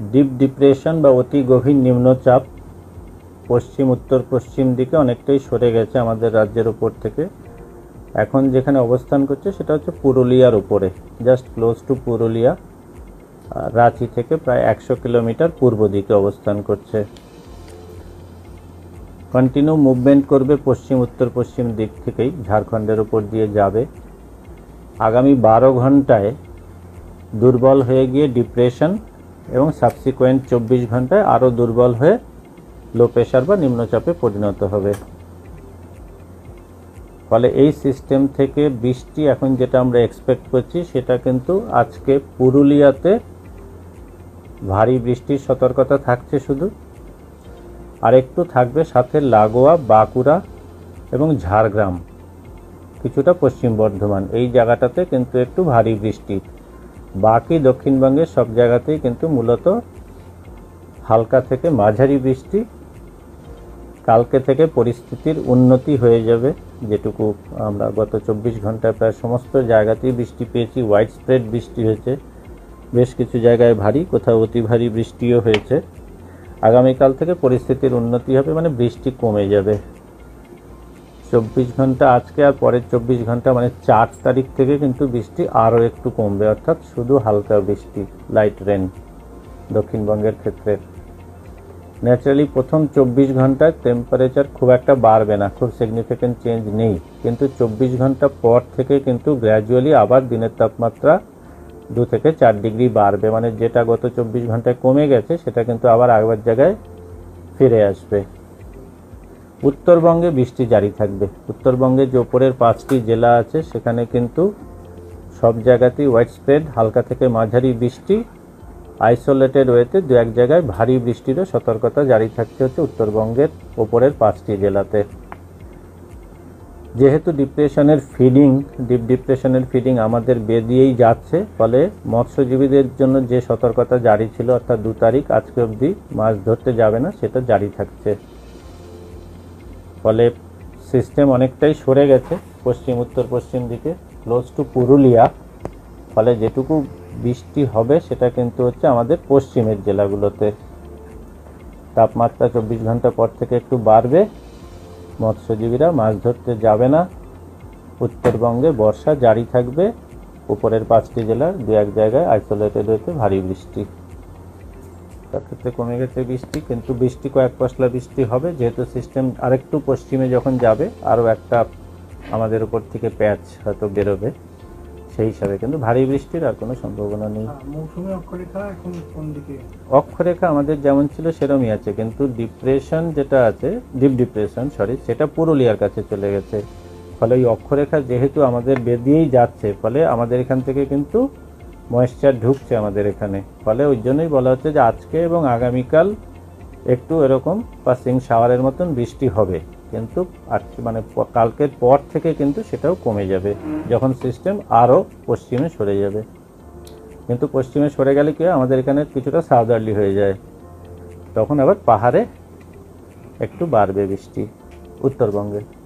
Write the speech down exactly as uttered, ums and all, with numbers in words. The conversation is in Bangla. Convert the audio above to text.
ডিপ ডিপ্রেশন বা অতি গভীর নিম্নচাপ পশ্চিম উত্তর পশ্চিম দিকে অনেকটাই সরে গেছে আমাদের রাজ্যের উপর থেকে। এখন যেখানে অবস্থান করছে সেটা হচ্ছে পুরুলিয়ার উপরে, just close to Purulia, Ranchi থেকে প্রায় একশো কিলোমিটার পূর্ব দিকে অবস্থান করছে। কন্টিনিউ মুভমেন্ট করবে পশ্চিম উত্তর পশ্চিম দিক থেকেই, ঝাড়খণ্ডের উপর দিয়ে যাবে। আগামী বারো ঘন্টায় দুর্বল হয়ে গিয়ে ডিপ্রেশন এবং সাবসিকুয়েন্ট চব্বিশ ঘন্টায় আরও দুর্বল হয়ে লো প্রেশার বা নিম্নচাপে পরিণত হবে। ফলে এই সিস্টেম থেকে বৃষ্টি এখন যেটা আমরা এক্সপেক্ট করছি সেটা কিন্তু আজকে পুরুলিয়াতে ভারী বৃষ্টির সতর্কতা থাকছে শুধু, আর একটু থাকবে সাথে লাগোয়া বাঁকুড়া এবং ঝাড়গ্রাম, কিছুটা পশ্চিম বর্ধমান, এই জায়গাটাতে কিন্তু একটু ভারী বৃষ্টি। বাকি দক্ষিণবঙ্গের সব জায়গাতেই কিন্তু মূলত হালকা থেকে মাঝারি বৃষ্টি। কালকে থেকে পরিস্থিতির উন্নতি হয়ে যাবে, যেটুকু আমরা গত চব্বিশ ঘন্টায় প্রায় সমস্ত জায়গাতেই বৃষ্টি পেয়েছি। হোয়াইট স্প্রেড বৃষ্টি হয়েছে, বেশ কিছু জায়গায় ভারী, কোথাও অতি ভারী বৃষ্টিও হয়েছে। আগামীকাল থেকে পরিস্থিতির উন্নতি হবে, মানে বৃষ্টি কমে যাবে। চব্বিশ ঘন্টা আজকে আর পরের চব্বিশ ঘন্টা মানে চার তারিখ থেকে কিন্তু বৃষ্টি আরও একটু কমবে, অর্থাৎ শুধু হালকা বৃষ্টি, লাইট রেন দক্ষিণবঙ্গের ক্ষেত্রে। ন্যাচারালি প্রথম চব্বিশ ঘন্টায় টেম্পারেচার খুব একটা বাড়বে না, খুব সিগনিফিক্যান্ট চেঞ্জ নেই, কিন্তু চব্বিশ ঘন্টা পর থেকে কিন্তু গ্র্যাজুয়ালি আবার দিনের তাপমাত্রা দু থেকে চার ডিগ্রি বাড়বে, মানে যেটা গত চব্বিশ ঘন্টায় কমে গেছে সেটা কিন্তু আবার আগের জায়গায় ফিরে আসবে। উত্তরবঙ্গে বৃষ্টি জারি থাকবে। উত্তরবঙ্গের যে ওপরের পাঁচটি জেলা আছে সেখানে কিন্তু সব জায়গাতেই হোয়াইট স্প্রেড হালকা থেকে মাঝারি বৃষ্টি, আইসোলেটেড ওয়েতে দু এক জায়গায় ভারী বৃষ্টিরও সতর্কতা জারি থাকছে হচ্ছে উত্তরবঙ্গের ওপরের পাঁচটি জেলাতে। যেহেতু ডিপ্রেশনের ফিডিং ডিপ ডিপ্রেশনের ফিডিং আমাদের বেরিয়েই যাচ্ছে, ফলে মৎস্যজীবীদের জন্য যে সতর্কতা জারি ছিল অর্থাৎ দু তারিখ আজকে অবধি মাছ ধরতে যাবে না, সেটা জারি থাকছে। ফলে সিস্টেম অনেকটাই সরে গেছে পশ্চিম উত্তর পশ্চিম দিকে, ক্লোজ টু পুরুলিয়া। ফলে যেটুকু বৃষ্টি হবে সেটা কিন্তু হচ্ছে আমাদের পশ্চিমের জেলাগুলোতে। তাপমাত্রা চব্বিশ ঘন্টা পর থেকে একটু বাড়বে, মৎস্যজীবীরা মাছ ধরতে যাবে না। উত্তরবঙ্গে বর্ষা জারি থাকবে, উপরের পাঁচটি জেলার দু এক জায়গায় আইসোলেটেড হতে ভারী বৃষ্টি। তার ক্ষেত্রে কমে গেছে বৃষ্টি, কিন্তু বৃষ্টি কয়েক পশলা বৃষ্টি হবে, যেহেতু সিস্টেম আরেকটু পশ্চিমে যখন যাবে আরও একটা আমাদের উপর থেকে প্যাচ হয়তো বেরোবে, সেই হিসাবে কিন্তু ভারী বৃষ্টির আর কোনো সম্ভাবনা নেই। মৌসুমী অক্ষরেখা এখন কোন দিকে? অক্ষরেখা আমাদের যেমন ছিল সেরকমই আছে, কিন্তু ডিপ্রেশন যেটা আছে, ডিপ ডিপ্রেশন সরি, সেটা পুরুলিয়ার কাছে চলে গেছে। ফলে ওই অক্ষরেখা যেহেতু আমাদের বেরিয়েই যাচ্ছে, ফলে আমাদের এখান থেকে কিন্তু ময়েশ্চার ঢুকছে আমাদের এখানে। ফলে ওই জন্যই বলা হচ্ছে যে আজকে এবং আগামীকাল একটু এরকম পাসিং শাওয়ারের মতন বৃষ্টি হবে, কিন্তু আজকে মানে কালকের পর থেকে কিন্তু সেটাও কমে যাবে যখন সিস্টেম আরও পশ্চিমে সরে যাবে। কিন্তু পশ্চিমে সরে গেলে কি হয়, আমাদের এখানে কিছুটা সাউদার্লি হয়ে যায়, তখন আবার পাহাড়ে একটু বাড়বে বৃষ্টি উত্তরবঙ্গে।